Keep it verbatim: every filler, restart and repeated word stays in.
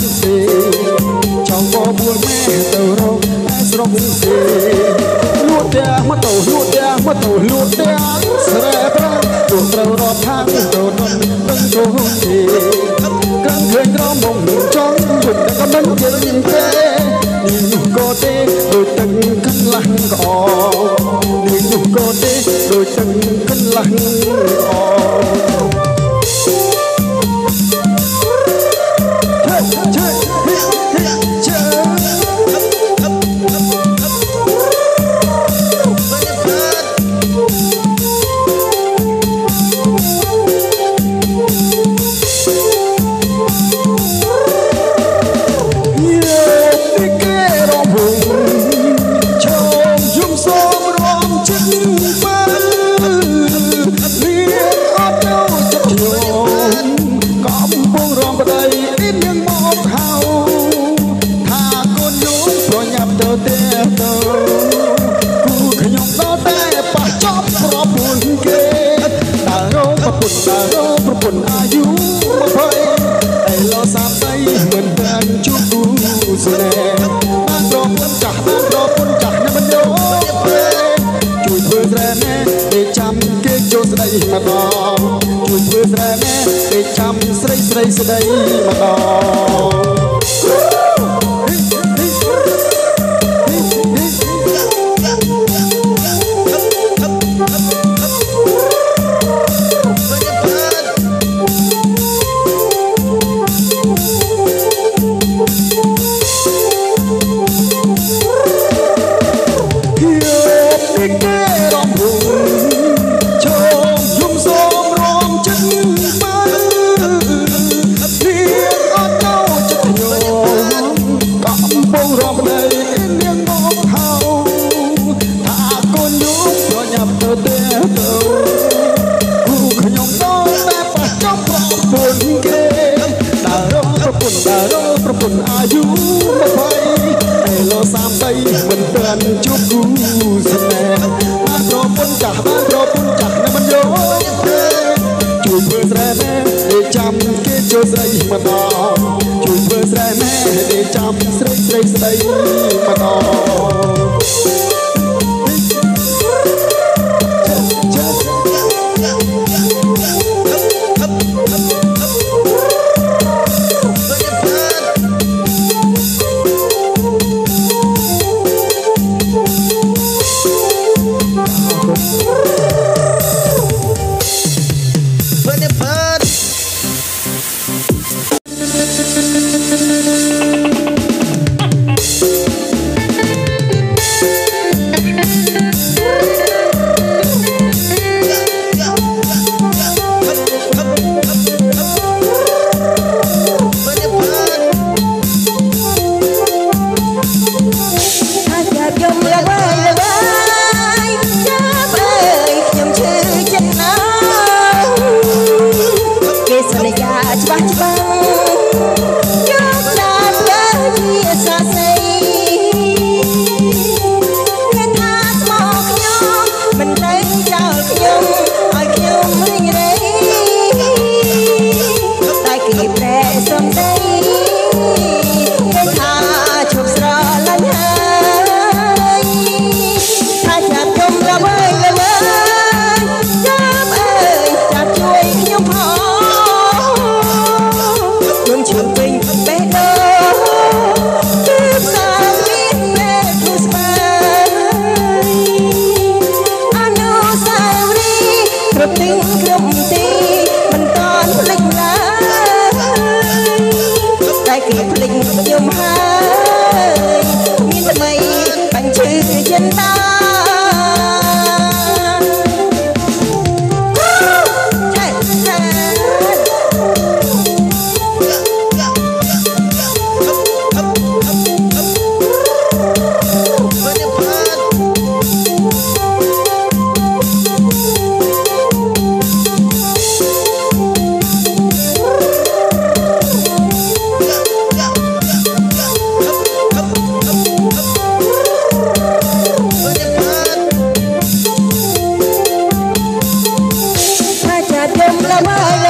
សេចង់បបួលម៉ែទៅរកស្រុកសេលួចទាំងមកទៅលួចទាំងមកទៅលួចទាំងស្រែប្រាំលួចត្រូវរត់ខាងទៅដល់ដឹងទៅទេកាន់ឃើញក្រមុំចង់យប់តែក៏មិនជិះទេនេះនោះក៏ទេដូចទឹកកន្លះក៏នេះនោះក៏ទេដូចទឹកកន្លះក៏ប្រពន្ធអាយុមកភ័យឯលោសាប់ស្អីមិនបានជួបគូស្នេហ៍បានប្រពន្ធចាស់បានប្រពន្ធចាស់នៅមិនយកទេជួយធ្វើស្រែណែđểចាំគេចូលស្ដីម្ដងជួយធ្វើស្រែណែđểចាំស្រីស្រីស្ដីម្ដងប្រពន្ធអាយុមកភ័យឯលោសាប់ស្អីមិនបានជួបគូស្នេហ៍បានប្រពន្ធចាស់បានប្រពន្ធចាស់នៅមិនយកទេជួយធ្វើស្រែណែđểចាំគេចូលស្ដីម្ដងជួយធ្វើស្រែណែđểចាំស្រីស្រីស្ដីម្ដងBye.